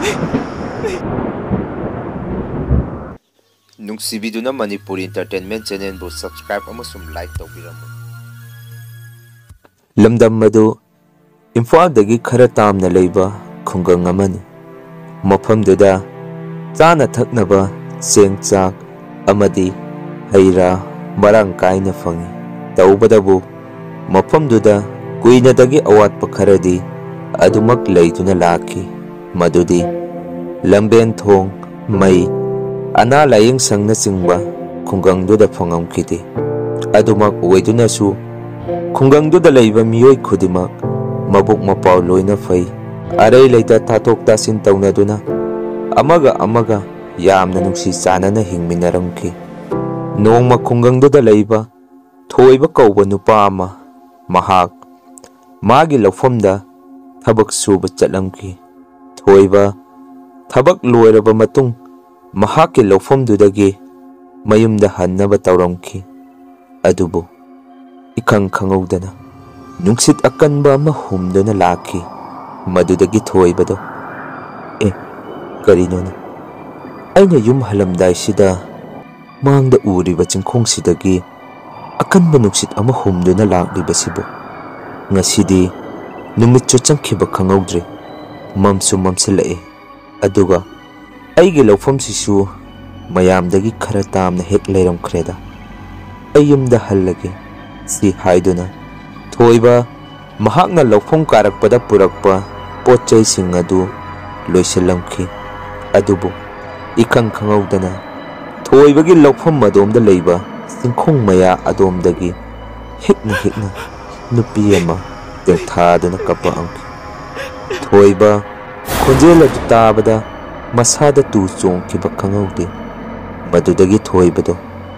ꯅꯨꯡꯁꯤꯕꯤꯗꯨꯅ Manipuri entertainment ꯆꯦꯅꯦꯜꯕꯨ ꯁꯕꯁꯀ꯭ꯔꯥꯏꯕ ꯑꯃꯁꯨꯡ ꯂꯥꯏꯛ ꯇꯧꯕꯤꯔꯝꯃꯨ꯫ ꯂꯝꯗꯝ ꯑꯗꯨ ꯏꯝꯐꯥꯜꯗꯒꯤ ꯈꯔ ꯇꯥꯝꯅ ꯂꯩꯕ ꯈꯨꯡꯒꯪ ꯑꯃꯅꯤ꯫ ꯃꯐꯝꯗꯨꯗ ꯆꯥꯅ ꯊꯛꯅꯕ ꯆꯦꯡ ꯆꯥꯛ ꯑꯃꯗꯤ ꯍꯩ ꯔꯥ ꯃꯔꯥꯡ ꯀꯥꯏꯅ ꯐꯪꯏ꯫ ꯇꯧꯕꯗꯕꯨ ꯃꯐꯝꯗꯨꯗ ꯀꯨꯏꯅꯗꯒꯤ ꯑꯋꯥꯠꯄ ꯈꯔꯗꯤ ꯑꯗꯨꯃꯛ ꯂꯩꯗꯨꯅ ꯂꯥꯛꯈꯤ꯫ ꯃꯗꯨꯗꯤ ꯂꯝꯕꯦꯟ ꯊꯣꯡ, ꯃꯩ, ꯑꯅꯥ ꯂꯥꯌꯦꯡꯁꯪꯅꯆꯤꯡꯕ ꯈꯨꯡꯒꯪꯗꯨꯗ ꯐꯪꯉꯝꯈꯤꯗꯦ꯫ ꯑꯗꯨꯃꯛ ꯑꯣꯏꯗꯨꯅꯁꯨ ꯈꯨꯡꯒꯪꯗꯨꯗ ꯂꯩꯕ ꯃꯤꯑꯣꯏ ꯈꯨꯗꯤꯡꯃꯛ ꯃꯕꯨꯛ ꯃꯄꯥꯎ ꯂꯣꯏꯅ ꯐꯩ꯫ ꯑꯔꯩ ꯂꯩꯇ ꯇꯥꯊꯣꯛ ꯇꯥꯁꯤꯟ ꯇꯧꯅꯗꯨꯅ ꯑꯃꯒ ꯑꯃꯒ ꯌꯥꯝꯅ ꯅꯨꯡꯁꯤ ꯆꯥꯟꯅꯅ ꯍꯤꯡꯃꯤꯟꯅꯔꯝꯈꯤ꯫ ꯅꯣꯡꯃ ꯈꯨꯡꯒꯪꯗꯨꯗ ꯂꯩꯕ ꯊꯣꯏꯕ ꯀꯧꯕ ꯅꯨꯄꯥ ꯑꯃ ꯃꯍꯥꯛ ꯃꯥꯒꯤ ꯂꯧꯐꯝꯗ ꯊꯕꯛ ꯁꯨꯕ ꯆꯠꯂꯝꯈꯤ꯫ ꯊꯣꯏꯕ ꯊꯕꯛ ꯂꯣꯏꯔꯕ ꯃꯇꯨꯡ ꯃꯍꯥꯛꯀꯤ ꯂꯧꯐꯝꯗꯨꯗꯒꯤ ꯃꯌꯨꯝꯗ ꯍꯟꯅꯕ ꯇꯧꯔꯝꯈꯤ꯫ ꯑꯗꯨꯕꯨ ꯏꯈꯪ ꯈꯪꯍꯧꯗꯅ ꯅꯨꯡꯁꯤꯠ ꯑꯀꯟꯕ ꯑꯃ ꯍꯨꯝꯗꯨꯅ ꯂꯥꯛꯈꯤ꯫ ꯃꯗꯨꯗꯒꯤ ꯊꯣꯏꯕꯗꯣ ꯀꯔꯤꯅꯣꯅꯦ, ꯑꯩꯅ ꯌꯨꯝ ꯍꯜꯂꯝꯗꯥꯏꯁꯤꯗ ꯃꯥꯡꯗ ꯎꯔꯤꯕ ꯆꯤꯡꯈꯣꯡꯁꯤꯗꯒꯤ ꯑꯀꯟꯕ ꯅꯨꯡꯁꯤꯠ ꯑꯃ ꯍꯨꯝꯗꯨꯅ ꯂꯥꯛꯂꯤꯕꯁꯤꯕꯨ? ꯉꯁꯤꯗꯤ ꯅꯨꯃꯤꯠꯁꯨ ꯆꯪꯈꯤꯕ ꯈꯪꯍꯧꯗ꯭ꯔꯦ, ꯃꯝꯁꯨ ꯃꯝꯁꯤꯜꯂꯛꯑꯦ, ꯑꯗꯨꯒ ꯑꯩꯒꯤ ꯂꯧꯐꯝꯁꯤꯁꯨ ꯃꯌꯥꯝꯗꯒꯤ ꯈꯔ ꯇꯥꯝꯅ ꯍꯦꯛ ꯂꯩꯔꯝꯈ꯭ꯔꯦꯗ꯫ ꯑꯩ ꯌꯨꯝꯗ ꯍꯜꯂꯒꯦ ꯁꯤ ꯍꯥꯏꯗꯨꯅ ꯊꯣꯏꯕ ꯃꯍꯥꯛꯅ ꯂꯧꯐꯝ ꯀꯥꯔꯛꯄꯗ ꯄꯨꯔꯛꯄ ꯄꯣꯠ ꯆꯩꯁꯤꯡ ꯑꯗꯨ ꯂꯣꯏꯁꯤꯜꯂꯝꯈꯤ꯫ ꯑꯗꯨꯕꯨ ꯏꯈꯪ ꯈꯪꯍꯧꯗꯅ ꯊꯣꯏꯕꯒꯤ ꯂꯧꯐꯝ ꯑꯗꯣꯝꯗ ꯂꯩꯕ ꯆꯤꯡꯈꯣꯡ ꯃꯌꯥ ꯑꯗꯣꯝꯗꯒꯤ ꯍꯤꯛꯅ ꯍꯤꯛꯅ ꯅꯨꯄꯤ ꯑꯃ ꯇꯦꯡꯊꯥꯗꯨꯅ ꯀꯞꯄꯛꯑꯝꯈꯤ꯫ ꯊꯣꯏꯕ ꯈꯣꯟꯖꯦꯜ ꯑꯗꯨ ꯇꯥꯕꯗ ꯃꯁꯥꯗ ꯇꯨ ꯆꯣꯡꯈꯤꯕ ꯈꯪꯍꯧꯗꯦ꯫ ꯃꯗꯨꯗꯒꯤ ꯊꯣꯏꯕꯗꯣ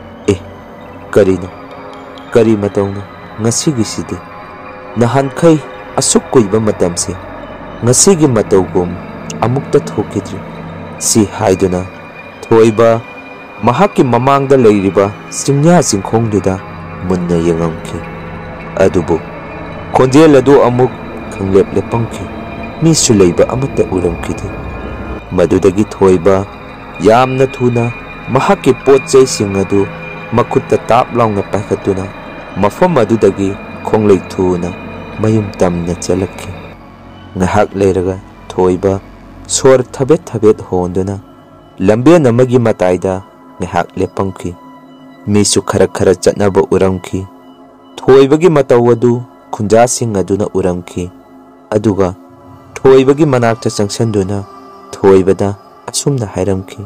ꯀꯔꯤꯅꯣ, ꯀꯔꯤ ꯃꯇꯧꯅꯣ ꯉꯁꯤꯒꯤꯁꯤꯗꯤ? ꯅꯍꯥꯟꯈꯩ ꯑꯁꯨꯛ ꯀꯨꯏꯕ ꯃꯇꯝꯁꯦ ꯉꯁꯤꯒꯤ ꯃꯇꯧꯒꯨꯝ ꯑꯃꯨꯛꯇ ꯊꯣꯛꯈꯤꯗ꯭ꯔꯤ ꯁꯤ ꯍꯥꯏꯗꯨꯅ ꯊꯣꯏꯕ ꯃꯍꯥꯛꯀꯤ ꯃꯃꯥꯡꯗ ꯂꯩꯔꯤꯕ ꯆꯤꯡꯌꯥ ꯆꯤꯡꯈꯣꯡꯗꯨꯗ ꯃꯨꯟꯅ ꯌꯦꯡꯉꯝꯈꯤ꯫ ꯑꯗꯨꯕꯨ ꯈꯣꯟꯖꯦꯜ ꯑꯗꯨ ꯑꯃꯨꯛ ꯈꯪꯂꯦꯞ ꯂꯦꯞꯄꯝꯈꯤ꯫ ꯃꯤꯁꯨ ꯂꯩꯕ ꯑꯃꯠꯇ ꯎꯔꯝꯈꯤꯗꯦ꯫ ꯃꯗꯨꯗꯒꯤ ꯊꯣꯏꯕ ꯌꯥꯝꯅ ꯊꯨꯅ ꯃꯍꯥꯛꯀꯤ ꯄꯣꯠ ꯆꯩꯁꯤꯡ ꯑꯗꯨ ꯃꯈꯨꯠꯇ ꯇꯥꯞ ꯂꯥꯎꯅ ꯄꯥꯏꯈꯠꯇꯨꯅ ꯃꯐꯝ ꯑꯗꯨꯗꯒꯤ ꯈꯣꯡꯂꯩ ꯊꯨꯅ ꯃꯌꯨꯝ ꯇꯝꯅ ꯆꯠꯂꯛꯈꯤ꯫ ꯉꯥꯏꯍꯥꯛ ꯂꯩꯔꯒ ꯊꯣꯏꯕ ꯁꯣꯔ ꯊꯕꯦꯠ ꯊꯕꯦꯠ ꯍꯣꯟꯗꯨꯅ ꯂꯝꯕꯦꯟ ꯑꯃꯒꯤ ꯃꯇꯥꯏꯗ ꯉꯥꯏꯍꯥꯛ ꯂꯦꯞꯄꯝꯈꯤ꯫ ꯃꯤꯁꯨ ꯈꯔ ꯈꯔ ꯆꯠꯅꯕ ꯎꯔꯝꯈꯤ꯫ ꯊꯣꯏꯕꯒꯤ ꯃꯇꯧ ꯑꯗු ꯈꯨꯟꯖꯥꯁꯤꯡ ꯑꯗꯨꯅ ꯎꯔꯝꯈꯤ꯫ ꯑꯗꯨꯒ ꯊꯣꯏꯕꯒꯤ ꯃꯅꯥꯛꯇ ꯆꯪꯁꯤꯟꯗꯨꯅ ꯊꯣꯏꯕꯗ ꯑꯁꯨꯝꯅ ꯍꯥꯏꯔꯝꯈꯤ,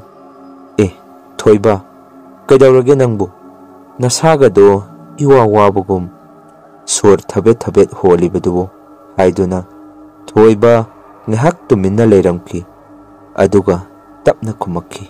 ꯊꯣꯏꯕ, ꯀꯩꯗꯧꯔꯒꯦ ꯅꯪꯕꯨ? ꯅꯁꯥꯒꯗꯣ ꯏꯋꯥ ꯋꯥꯕꯒꯨꯝ ꯁꯣꯔ ꯊꯕꯦꯠ ꯊꯕꯦꯠ ꯍꯣꯜꯂꯤꯕꯗꯨꯕꯨ? ꯍꯥꯏꯗꯨꯅ ꯊꯣꯏꯕ ꯉꯥꯏꯍꯥꯛ ꯇꯨꯃꯤꯟꯅ ꯂꯩꯔꯝꯈꯤ꯫ ꯑꯗꯨꯒ ꯇꯞꯅ ꯈꯨꯝꯃꯛꯈꯤ,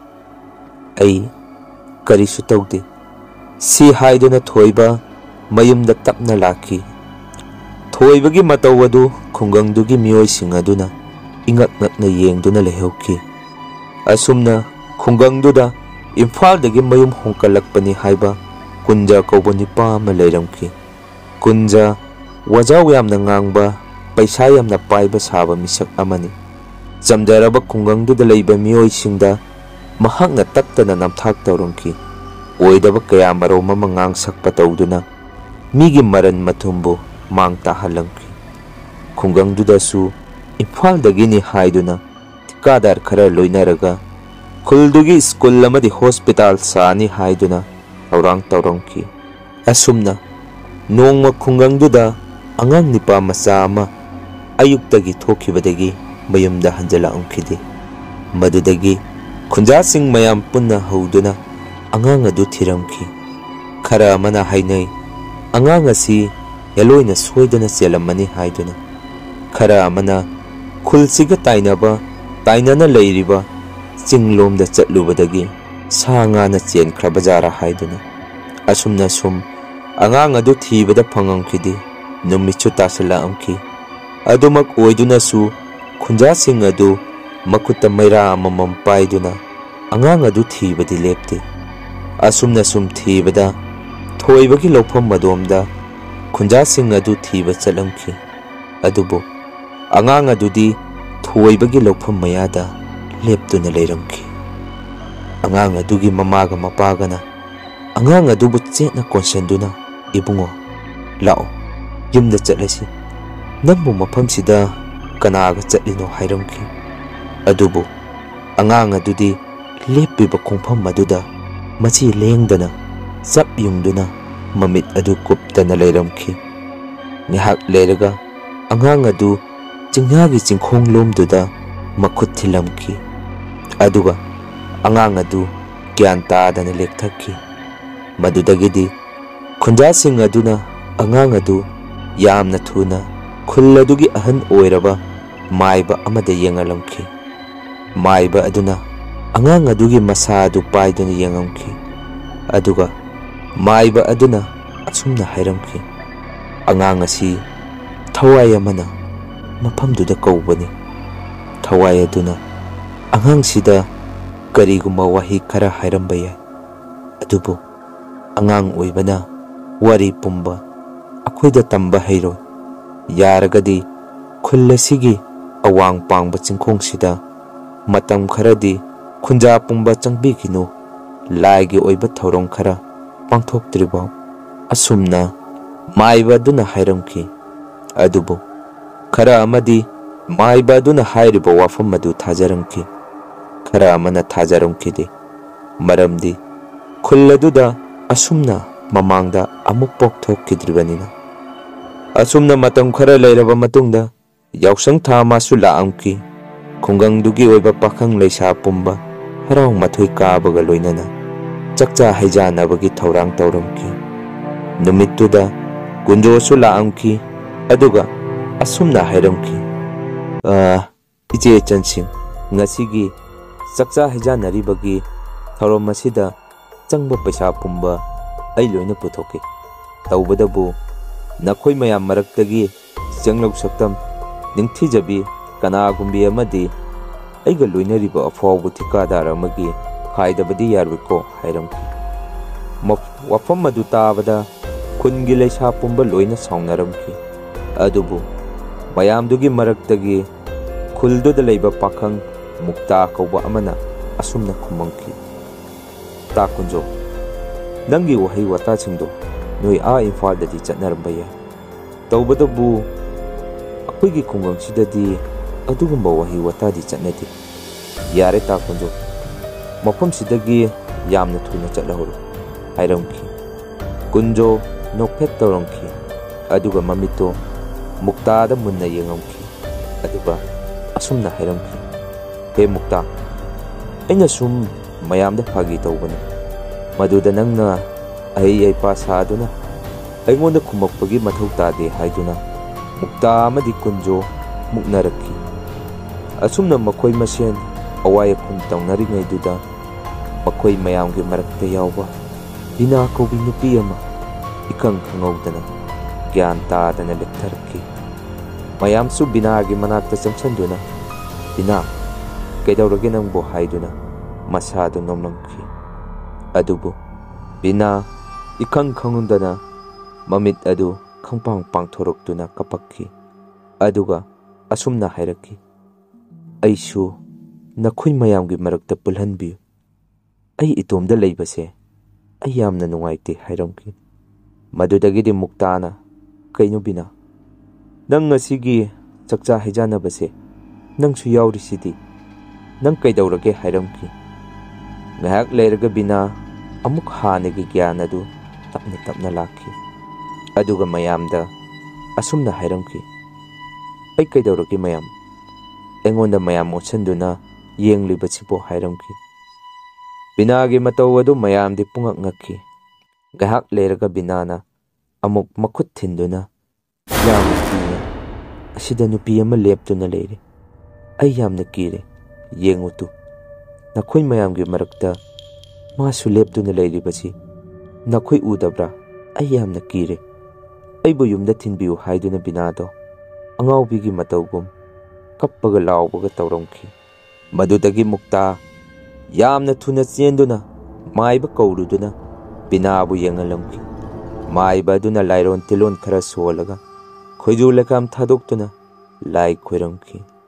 ꯑꯩ ꯀꯔꯤꯁꯨ ꯇꯧꯗꯦ ꯁꯤ ꯍꯥꯏꯗꯨꯅ ꯊꯣꯏꯕ ꯃꯌꯨꯝꯗ ꯇꯞꯅ ꯂꯥꯛꯈꯤ꯫ ꯊꯣꯏꯕꯒꯤ ꯃꯇꯧ ꯑꯗꯨ ꯈꯨꯡꯒꯪꯗꯨꯒꯤ ꯃꯤꯑꯣꯏꯁꯤꯡ ꯑꯗꯨꯅ ꯏꯉꯛ ꯉꯛꯅ ꯌꯦꯡꯗꯨꯅ ꯂꯩꯍꯧꯈꯤ꯫ ꯑꯁꯨꯝꯅ ꯈꯨꯡꯒꯪꯗꯨꯗ ꯏꯝꯐꯥꯜꯗꯒꯤ ꯃꯌꯨꯝ ꯍꯣꯡꯀꯠꯂꯛꯄꯅꯤ ꯍꯥꯏꯕ ꯀꯨꯟꯖ ꯀꯧꯕ ꯅꯨꯄꯥ ꯑꯃ ꯂꯩꯔꯝꯈꯤ꯫ ꯀꯨꯟꯖ ꯋꯥꯖꯥꯎ ꯌꯥꯝꯅ ꯉꯥꯡꯕ, ꯄꯩꯁꯥ ꯌꯥꯝꯅ ꯄꯥꯏꯕ ꯁꯥꯕ ꯃꯤꯁꯛ ꯑꯃꯅꯤ꯫ ꯆꯝꯖꯔꯕ ꯈꯨꯡꯒꯪꯗꯨꯗ ꯂꯩꯕ ꯃꯤꯑꯣꯏꯁꯤꯡꯗ ꯃꯍꯥꯛꯅ ꯇꯠꯇꯅ ꯅꯝꯊꯥꯛ ꯇꯧꯔꯝꯈꯤ꯫ ꯑꯣꯏꯗꯕ ꯀꯌꯥ ꯃꯔꯣꯝ ꯑꯃ ꯉꯥꯡ ꯁꯛꯄ ꯇꯧꯗꯨꯅ ꯃꯤꯒꯤ ꯃꯔꯟ ꯃꯊꯨꯝꯕꯨ ꯃꯥꯡ ꯇꯥꯍꯜꯂꯝꯈꯤ꯫ ꯈꯨꯡꯒꯪꯗꯨꯗꯁꯨ ꯏꯝꯐꯥꯜꯗꯒꯤꯅꯤ ꯍꯥꯏꯗꯨꯅ ꯊꯤꯀꯥꯗꯥꯔ ꯈꯔ ꯂꯣꯏꯅꯔꯒ ꯈꯨꯜꯗꯨꯒꯤ ꯁ꯭ꯀꯨꯜ ꯑꯃꯗꯤ ꯍꯣꯁꯄꯤꯇꯥꯜ ꯁꯥꯅꯤ ꯍꯥꯏꯗꯨꯅ ꯊꯧꯔꯥꯡ ꯇꯧꯔꯝꯈꯤ꯫ ꯑꯁꯨꯝꯅ ꯅꯣꯡꯃ ꯈꯨꯡꯒꯪꯗꯨꯗ ꯑꯉꯥꯡ ꯅꯤꯄꯥ ꯃꯆꯥ ꯑꯃ ꯑꯌꯨꯛꯇꯒꯤ ꯊꯣꯛꯈꯤꯕꯗꯒꯤ ꯃꯌꯨꯝꯗ ꯍꯟꯖꯤꯜꯂꯛꯑꯝꯈꯤꯗꯦ꯫ ꯃꯗꯨꯗꯒꯤ ꯈꯨꯟꯖꯥꯁꯤꯡ ꯃꯌꯥꯝ ꯄꯨꯟꯅ ꯍꯧꯗꯨꯅ ꯑꯉꯥꯡ ꯑꯗꯨ ꯊꯤꯔꯝꯈꯤ꯫ ꯈꯔ ꯑꯃꯅ ꯍꯥꯏꯅꯩ ꯑꯉꯥꯡ ꯑꯁꯤ ꯍꯦꯂꯣꯏꯅ ꯁꯣꯏꯗꯅ ꯆꯦꯜꯂꯝꯃꯅꯤ ꯍꯥꯏꯗꯨꯅ, ꯈꯔ ꯑꯃꯅ ꯈꯨꯜꯁꯤꯒ ꯇꯥꯏꯅꯅ ꯂꯩꯔꯤꯕ ꯆꯤꯡꯂꯣꯝꯗ ꯆꯠꯂꯨꯕꯗꯒꯤ ꯁꯥ ꯉꯥꯅ ꯆꯦꯟꯈ꯭ꯔꯕꯖꯥꯔꯥ ꯍꯥꯏꯗꯨꯅ꯫ ꯑꯁꯨꯝꯅ ꯁꯨꯝ ꯑꯉꯥꯡ ꯑꯗꯨ ꯊꯤꯕꯗ ꯐꯪꯉꯝꯈꯤꯗꯦ꯫ ꯅꯨꯃꯤꯠꯁꯨ ꯇꯥꯁꯤꯜꯂꯛꯑꯝꯈꯤ꯫ ꯑꯗꯨꯃꯛ ꯑꯣꯏꯗꯨꯅꯁꯨ ꯈꯨꯟꯖꯥꯁꯤꯡ ꯑꯗꯨ ꯃꯈꯨꯠꯇ ꯃꯩꯔꯥ ꯑꯃꯃꯝ ꯄꯥꯏꯗꯨꯅ ꯑꯉꯥꯡ ꯑꯗꯨ ꯊꯤꯕꯗꯤ ꯂꯦꯞꯇꯦ꯫ ꯑꯁꯨꯝꯅ ꯁꯨꯝ ꯊꯤꯕꯗ ꯊꯣꯏꯕꯒꯤ ꯂꯧꯐꯝ ꯑꯗꯣꯝꯗ ꯈꯨꯟꯖꯥꯁꯤꯡ ꯑꯗꯨ ꯊꯤꯕ ꯆꯠꯂꯝꯈꯤ꯫ ꯑꯗꯨꯕꯨ ꯑꯉꯥꯡ ꯑꯗꯨꯗꯤ ꯊꯣꯏꯕꯒꯤ ꯂꯧꯐꯝ ꯃꯌꯥꯗ ꯂꯦꯞꯇꯨꯅ ꯂꯩꯔꯝꯈꯤ꯫ ꯑꯉꯥꯡ ꯑꯗꯨꯒꯤ ꯃꯃꯥꯒ ꯃꯄꯥꯒꯅ ꯑꯉꯥꯡ ꯑꯗꯨꯕꯨ ꯆꯦꯠꯅ ꯀꯣꯟꯁꯤꯟꯗꯨꯅ "ꯏꯕꯨꯡꯉꯣ, ꯂꯥꯛꯑꯣ, ꯌꯨꯝꯗ ꯆꯠꯂꯁꯤ, ꯅꯪꯕꯨ ꯃꯐꯝꯁꯤꯗ ꯀꯅꯥꯒ ꯆꯠꯂꯤꯅꯣ" ꯍꯥꯏꯔꯝꯈꯤ꯫ ꯑꯗꯨꯕꯨ ꯑꯉꯥꯡ ꯑꯗꯨꯗꯤ ꯂꯦꯞꯄꯤꯕ ꯈꯣꯡꯐꯝ ꯑꯗꯨꯗ ꯃꯆꯤ ꯂꯦꯡꯗꯅ ꯆꯞ ꯌꯨꯡꯗꯨꯅ ꯃꯃꯤꯠ ꯑꯗꯨ ꯀꯨꯞꯇꯅ ꯂꯩꯔꯝꯈꯤ꯫ ꯉꯥꯏꯍꯥꯛ ꯂꯩꯔꯒ ꯑꯉꯥꯡ ꯑꯗꯨ ꯆꯤꯡꯌꯥꯒꯤ ꯆꯤꯡꯈꯣꯡꯂꯣꯝꯗꯨꯗ ꯃꯈꯨꯠ ꯊꯤꯜꯂꯝꯈꯤ꯫ ꯑꯗꯨꯒ ꯑꯉꯥꯡ ꯑꯗꯨ ꯒ꯭ꯌꯥꯟ ꯇꯥꯗꯅ ꯂꯦꯛꯊꯈꯤ꯫ ꯃꯗꯨꯗꯒꯤꯗꯤ ꯈꯨꯟꯖꯥꯁꯤꯡ ꯑꯗꯨꯅ ꯑꯉꯥꯡ ꯑꯗꯨ ꯌꯥꯝꯅ ꯊꯨꯅ ꯈꯨꯜ ꯑꯗꯨꯒꯤ ꯑꯍꯟ ꯑꯣꯏꯔꯕ ꯃꯥꯏꯕ ꯑꯃꯗ ꯌꯦꯡꯍꯜꯂꯝꯈꯤ꯫ ꯃꯥꯏꯕ ꯑꯗꯨꯅ ꯑꯉꯥꯡ ꯑꯗꯨꯒꯤ ꯃꯁꯥ ꯑꯗꯨ ꯄꯥꯏꯗꯨꯅ ꯌꯦꯡꯉꯝꯈꯤ꯫ ꯑꯗꯨꯒ ꯃꯥꯏꯕ ꯑꯗꯨꯅ ꯑꯁꯨꯝꯅ ꯍꯥꯏꯔꯝꯈꯤ, "ꯑꯉꯥꯡ ꯑꯁꯤ ꯊꯋꯥꯏ ꯑꯃꯅ ꯃꯐꯝꯗꯨꯗ ꯀꯧꯕꯅꯤ." ꯊꯋꯥꯏ ꯑꯗꯨꯅ ꯑꯉꯥꯡꯁꯤꯗ ꯀꯔꯤꯒꯨꯝꯕ ꯋꯥꯍꯩ ꯈꯔ ꯍꯥꯏꯔꯝꯕ ꯌꯥꯏ꯫ ꯑꯗꯨꯕꯨ ꯑꯉꯥꯡ ꯑꯣꯏꯕꯅ ꯋꯥꯔꯤ ꯄꯨꯝꯕ ꯑꯩꯈꯣꯏꯗ ꯇꯝꯕ ꯍꯩꯔꯣꯏ꯫ ꯌꯥꯔꯒꯗꯤ ꯈꯨꯜ ꯑꯁꯤꯒꯤ ꯑꯋꯥꯡ ꯄꯥꯡꯕ ꯆꯤꯡꯈꯣꯡꯁꯤꯗ ꯃꯇꯝ ꯈꯔꯗꯤ ꯈꯨꯟꯖꯥ ꯄꯨꯝꯕ ꯆꯪꯕꯤꯈꯤꯅꯨ, ꯂꯥꯏꯒꯤ ꯑꯣꯏꯕ ꯊꯧꯔꯝ ꯈꯔ ꯄꯥꯡꯊꯣꯛꯇ꯭ꯔꯤꯐꯥꯎ꯫ ꯑꯁꯨꯝꯅ ꯃꯥꯏꯕ ꯑꯗꯨꯅ ꯍꯥꯏꯔꯝꯈꯤ꯫ ꯑꯗꯨꯕꯨ ꯈꯔ ꯑꯃꯗꯤ ꯃꯥꯏꯕ ꯑꯗꯨꯅ ꯍꯥꯏꯔꯤꯕ ꯋꯥꯐꯝ ꯑꯗꯨ ꯊꯥꯖꯔꯝꯈꯤ, ꯈꯔ ꯑꯃꯅ ꯊꯥꯖꯔꯝꯈꯤꯗꯦ꯫ ꯃꯔꯝꯗꯤ ꯈꯨꯜ ꯑꯗꯨꯗ ꯑꯁꯨꯝꯅ ꯃꯃꯥꯡꯗ ꯑꯃꯨꯛꯐꯥꯎ ꯊꯣꯛꯈꯤꯗ꯭ꯔꯤꯕꯅꯤꯅ꯫ ꯑꯁꯨꯝꯅ ꯃꯇꯝ ꯈꯔ ꯂꯩꯔꯕ ꯃꯇꯨꯡꯗ ꯌꯥꯎꯁꯪ ꯊꯥ ꯑꯃꯁꯨ ꯂꯥꯛꯑꯝꯈꯤ꯫ ꯈꯨꯡꯒꯪꯗꯨꯒꯤ ꯑꯣꯏꯕ ꯄꯥꯈꯪ ꯂꯩꯁꯥ ꯄꯨꯝꯕ ꯍꯔꯥꯎ ꯃꯊꯣꯏ ꯀꯥꯕꯒ ꯂꯣꯏꯅꯅ ꯆꯥꯛꯆꯥ ꯍꯩꯖꯥꯟꯅꯕꯒꯤ ꯊꯧꯔꯥꯡ ꯇꯧꯔꯝꯈꯤ꯫ ꯅꯨꯃꯤꯠꯇꯨꯗ ꯀꯨꯟꯖꯣꯁꯨ ꯂꯥꯛꯑꯝꯈꯤ꯫ ꯑꯗꯨꯒ ꯑꯁꯨꯝꯅ ꯍꯥꯏꯔꯝꯈꯤ, "ꯏꯆꯦ ꯏꯆꯟꯁꯤꯡ, ꯉꯁꯤꯒꯤ ꯆꯥꯛꯆꯥ ꯍꯩꯖꯥꯟꯅꯔꯤꯕꯒꯤ ꯊꯧꯔꯝ ꯑꯁꯤꯗ ꯆꯪꯕ ꯄꯩꯁꯥ ꯄꯨꯝꯕ ꯑꯩ ꯂꯣꯏꯅ ꯄꯨꯊꯣꯛꯀꯦ꯫ ꯇꯧꯕꯗꯕꯨ ꯅꯈꯣꯏ ꯃꯌꯥꯝ ꯃꯔꯛꯇꯒꯤ ꯆꯪꯂꯧ ꯁꯛꯇꯝ ꯅꯤꯡꯊꯤꯖꯕꯤ ꯀꯅꯥꯒꯨꯝꯕꯤ ꯑꯃꯗꯤ ꯑꯩꯒ ꯂꯣꯏꯅꯔꯤꯕ ꯑꯐꯥꯎꯕ ꯊꯤꯀꯥꯗꯥꯔ ꯑꯃꯒꯤ ꯈꯥꯏꯗꯕꯗꯤ ꯌꯥꯔꯣꯏꯀꯣ" ꯍꯥꯏꯔꯝꯈꯤ꯫ ꯋꯥꯐꯝ ꯑꯗꯨ ꯇꯥꯕꯗ ꯈꯨꯟꯒꯤ ꯂꯩꯁꯥ ꯄꯨꯝꯕ ꯂꯣꯏꯅ ꯁꯥꯎꯅꯔꯝꯈꯤ꯫ ꯑꯗꯨꯕꯨ ꯃꯌꯥꯝꯗꯨꯒꯤ ꯃꯔꯛꯇꯒꯤ ꯈꯨꯜꯗꯨꯗ ꯂꯩꯕ ꯄꯥꯈꯪ ꯃꯨꯛꯇꯥ ꯀꯧꯕ ꯑꯃꯅ ꯑꯁꯨꯝꯅ ꯈꯨꯝꯃꯝꯈꯤ, "ꯇꯥ ꯀꯨꯟꯖꯣ, ꯅꯪꯒꯤ ꯋꯥꯍꯩ ꯋꯥꯇꯥꯁꯤꯡꯗꯣ ꯅꯣꯏ ꯏꯝꯐꯥꯜꯗꯗꯤ ꯆꯠꯅꯔꯝꯕ ꯌꯥꯏ꯫ ꯇꯧꯕꯇꯕꯨ ꯑꯩꯈꯣꯏꯒꯤ ꯈꯨꯡꯒꯪꯁꯤꯗꯗꯤ ꯑꯗꯨꯒꯨꯝꯕ ꯋꯥꯍꯩ ꯋꯥꯇꯥꯗꯤ ꯆꯠꯅꯗꯦ꯫ ꯌꯥꯔꯦ ꯇꯥ ꯀꯨꯟꯖꯣ, ꯃꯐꯝꯁꯤꯗꯒꯤ ꯌꯥꯝꯅ ꯊꯨꯅ ꯆꯠꯂꯍꯧꯔꯣ" ꯍꯥꯏꯔꯝꯈꯤ꯫ ꯀꯨꯟꯖꯣ ꯅꯣꯛꯐꯦꯠ ꯇꯧꯔꯝꯈꯤ꯫ ꯑꯗꯨꯒ ꯃꯃꯤꯠꯇꯣ ꯃꯨꯛꯇꯥꯗ ꯃꯨꯟꯅ ꯌꯦꯡꯉꯝꯈꯤ꯫ ꯑꯗꯨꯒ ꯑꯁꯨꯝꯅ ꯍꯥꯏꯔꯝꯈꯤ, "ꯍꯦ ꯃꯨꯛꯇꯥ, ꯑꯩꯅ ꯁꯨꯝ ꯃꯌꯥꯝꯗ ꯐꯥꯒꯤ ꯇꯧꯕꯅꯤ꯫ ꯃꯗꯨꯗ ꯅꯪꯅ ꯑꯍꯩ ꯑꯩꯄꯥ ꯁꯥꯗꯨꯅ ꯑꯩꯉꯣꯟꯗ ꯈꯨꯝꯃꯛꯄꯒꯤ ꯃꯊꯧ ꯇꯥꯗꯦ" ꯍꯥꯏꯗꯨꯅ ꯃꯨꯛꯇꯥ ꯑꯃꯗꯤ ꯀꯨꯟꯖꯣ ꯃꯨꯛꯅꯔꯛꯈꯤ꯫ ꯑꯁꯨꯝꯅ ꯃꯈꯣꯏ ꯃꯁꯦꯟ ꯑꯋꯥꯏ ꯑꯈꯨꯝ ꯇꯧꯅꯔꯤꯉꯩꯗꯨꯗ ꯃꯈꯣꯏ ꯃꯌꯥꯝꯒꯤ ꯃꯔꯛꯇ ꯌꯥꯎꯕ ꯕꯤꯅꯥ ꯀꯧꯕꯤ ꯅꯨꯄꯤ ꯑꯃ ꯏꯈꯪ ꯈꯪꯍꯧꯗꯅ ꯒ꯭ꯌꯥꯟ ꯇꯥꯗꯅ ꯂꯦꯛꯊꯔꯛꯈꯤ꯫ ꯃꯌꯥꯝꯁꯨ ꯕꯤꯅꯥꯒꯤ ꯃꯅꯥꯛꯇ ꯆꯪꯁꯤꯟꯗꯨꯅ, "ꯕꯤꯅꯥ, ꯀꯩꯗꯧꯔꯒꯦ ꯅꯪꯕꯨ?" ꯍꯥꯏꯗꯨꯅ ꯃꯁꯥꯗꯨ ꯅꯣꯝꯂꯝꯈꯤ꯫ ꯑꯗꯨꯕꯨ ꯕꯤꯅꯥ ꯏꯈꯪ ꯈꯪꯍꯧꯗꯅ ꯃꯃꯤꯠ ꯑꯗꯨ ꯈꯪꯄꯥꯡ ꯄꯥꯡꯊꯣꯔꯛꯇꯨꯅ ꯀꯞꯄꯛꯈꯤ꯫ ꯑꯗꯨꯒ ꯑꯁꯨꯝꯅ ꯍꯥꯏꯔꯛꯈꯤ, "ꯑꯩꯁꯨ ꯅꯈꯣꯏ ꯃꯌꯥꯝꯒꯤ ꯃꯔꯛꯇ ꯄꯨꯜꯍꯟꯕꯤꯌꯨ꯫ ꯑꯩ ꯏꯇꯣꯝꯗ ꯂꯩꯕꯁꯦ ꯑꯩ ꯌꯥꯝꯅ ꯅꯨꯡꯉꯥꯏꯇꯦ" ꯍꯥꯏꯔꯝꯈꯤ꯫ ꯃꯗꯨꯗꯒꯤꯗꯤ ꯃꯨꯛꯇꯥꯅ, "ꯀꯩꯅꯣ ꯕꯤꯅꯥ, ꯅꯪ ꯉꯁꯤꯒꯤ ꯆꯥꯛꯆꯥ ꯍꯩꯖꯥꯟꯅꯕꯁꯦ ꯅꯪꯁꯨ ꯌꯥꯎꯔꯤꯁꯤꯗꯤ, ꯅꯪ ꯀꯩꯗꯧꯔꯒꯦ?" ꯍꯥꯏꯔꯝꯈꯤ꯫ ꯉꯥꯏꯍꯥꯛ ꯂꯩꯔꯒ ꯕꯤꯅꯥ ꯑꯃꯨꯛ ꯍꯥꯟꯅꯒꯤ ꯒ꯭ꯌꯥꯟ ꯑꯗꯨ ꯇꯞꯅ ꯇꯞꯅ ꯂꯥꯛꯈꯤ꯫ ꯑꯗꯨꯒ ꯃꯌꯥꯝꯗ ꯑꯁꯨꯝꯅ ꯍꯥꯏꯔꯝꯈꯤ, "ꯑꯩ ꯀꯩꯗꯧꯔꯒꯦ ꯃꯌꯥꯝ? ꯑꯩꯉꯣꯟꯗ ꯃꯌꯥꯝ ꯑꯣꯠꯁꯤꯟꯗꯨꯅ ꯌꯦꯡꯂꯤꯕꯁꯤꯕꯣ?" ꯍꯥꯏꯔꯝꯈꯤ꯫ ꯕꯤꯅꯥꯒꯤ ꯃꯇꯧ ꯑꯗꯨ ꯃꯌꯥꯝꯗꯤ ꯄꯨꯡꯉꯛ ꯉꯛꯈꯤ꯫ ꯉꯥꯏꯍꯥꯛ ꯂꯩꯔꯒ ꯕꯤꯅꯥꯅ ꯑꯃꯨꯛ ꯃꯈꯨꯠ ꯊꯤꯟꯗꯨꯅ, "ꯌꯥꯝꯅ ꯀꯤꯅ ꯑꯁꯤꯗ ꯅꯨꯄꯤ ꯑꯃ ꯂꯦꯞꯇꯨꯅ ꯂꯩꯔꯦ꯫ ꯑꯩ ꯌꯥꯝꯅ ꯀꯤꯔꯦ꯫ ꯌꯦꯡꯉꯨ ꯇꯨ, ꯅꯈꯣꯏ ꯃꯌꯥꯝꯒꯤ ꯃꯔꯛꯇ ꯃꯥꯁꯨ ꯂꯦꯞꯇꯨꯅ ꯂꯩꯔꯤꯕꯁꯤ ꯅꯈꯣꯏ ꯎꯗꯕ꯭ꯔꯥ? ꯑꯩ ꯌꯥꯝꯅ ꯀꯤꯔꯦ꯫ ꯑꯩꯕꯨ ꯌꯨꯝꯗ ꯊꯤꯟꯕꯤꯌꯨ" ꯍꯥꯏꯗꯨꯅ ꯕꯤꯅꯥꯗꯣ ꯑꯉꯥꯎꯕꯤꯒꯤ ꯃꯇꯧꯒꯨꯝ ꯀꯞꯄꯒ ꯂꯥꯎꯕꯒ ꯇꯧꯔꯝꯈꯤ꯫ ꯃꯗꯨꯗꯒꯤ ꯃꯨꯛꯇꯥ ꯌꯥꯝꯅ ꯊꯨꯅ ꯆꯦꯟꯗꯨꯅ ꯃꯥꯏꯕ ꯀꯧꯔꯨꯗꯨꯅ ꯕꯤꯅꯥꯕꯨ ꯌꯦꯡꯍꯜꯂꯝꯈꯤ꯫ ꯃꯥꯏꯕ ꯑꯗꯨꯅ ꯂꯥꯏꯔꯣꯟ ꯇꯤꯜꯂꯣꯟ ꯈꯔ ꯁꯣꯜꯂꯒ ꯈꯣꯏꯖꯨ ꯂꯩꯀꯥꯝ ꯊꯥꯗꯣꯛꯇꯨꯅ ꯂꯥꯏ ꯈꯣꯏꯔꯝꯈꯤ꯫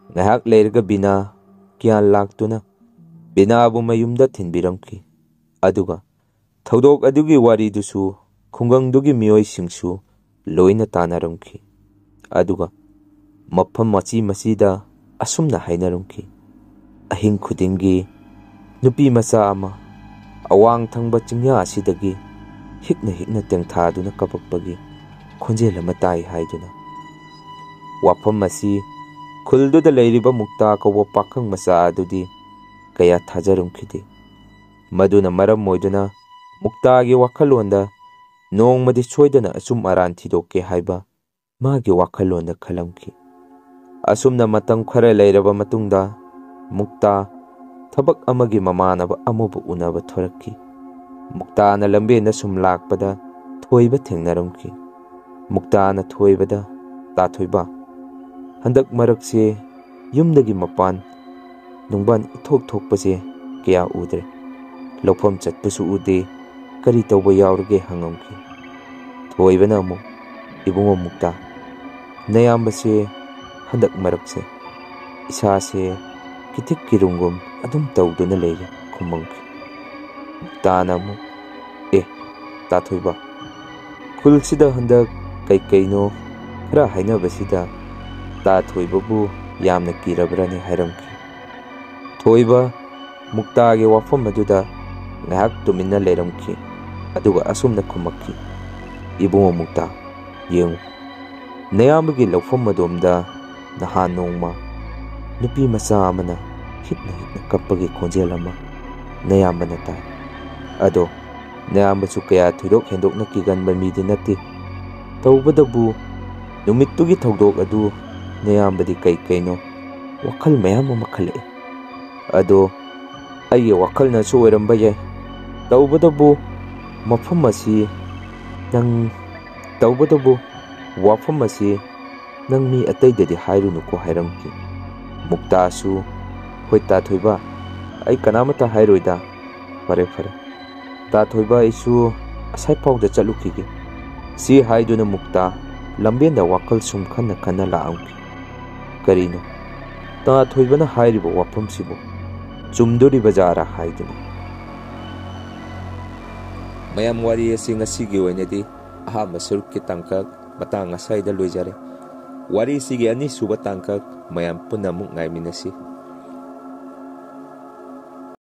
Ngahak leiraga Bina kiyan laktuna Binabu mayumda thinbiramki. Aduga Thodok adugi wari dusu khungang dugi miyoi singsu loina tanaramki. Aduga mafam machi masida asumna hainaramki. Ahing khudingi nupi macha ama awang thangba chingya asidagi hikna tengthaduna kapakpagi khonjel ama tai haiduna. Wafam masi khulduda leiriba Mukta kawa pakhang macha adudi kaya thajarumkhidi. Maduna maram moiduna Muktagi wakhalonda nongmadi soidana asum aran thidokke haiba magi wakhalonda khalamki. Asumna matang khara leiraba matungda Mukta thabak amagi mamanaba amubu unaba thorakki. Muktana lambena sum lakpada thoiba thengnaramki. Muktana thoibada Tathoiba handak marakse yumdagi mapan nungban ithok thokpase kaya udre. Lokpham chatpusu ude kari tawba yaurage hangamki. Thoibana amu ibungo Mukta nayambase handak marakse isase kitik kirungum adum tawduna leire khumangki. Muktana amu Tathoiba khulsida handak kaino khara hainabasida Tathoibabu yamna kirabrani hairamki. Thoiba Muktagi wafam aduda ngahak tumina leiramki. Aduga asumna khumakki. Ibungo Mukta yengu nayambagi lawfam adomda nahan nongma nupi macha amana hitna kappagi khonjel ama nayambana tai. Ado nayambasu kaya thoidok hendokna kiganba midi natti. Tawbadabu numittugi thodok adu nayambadi kaino wakhal mayam ama khale. Ado aye wakal na su oiramba yai. Tawbadabu mafam asi nang mi ataidadi hairunuko hairamki. Mukta su hoi Tathoiba ai kanamata hairoida. Fare Tathoiba isu asai pauda chalukige. Si haiduna Mukta lambenda wakal sum khana laamki. Karino Tathoibana hairiba wafam sibo chumduri bazara haiduna. Mayam wari asi ngasigi oinadi ahamba surukki tangkak matang asaida loijare. Wari sigi ani suba tangkak mayam punamuk ngaiminasi.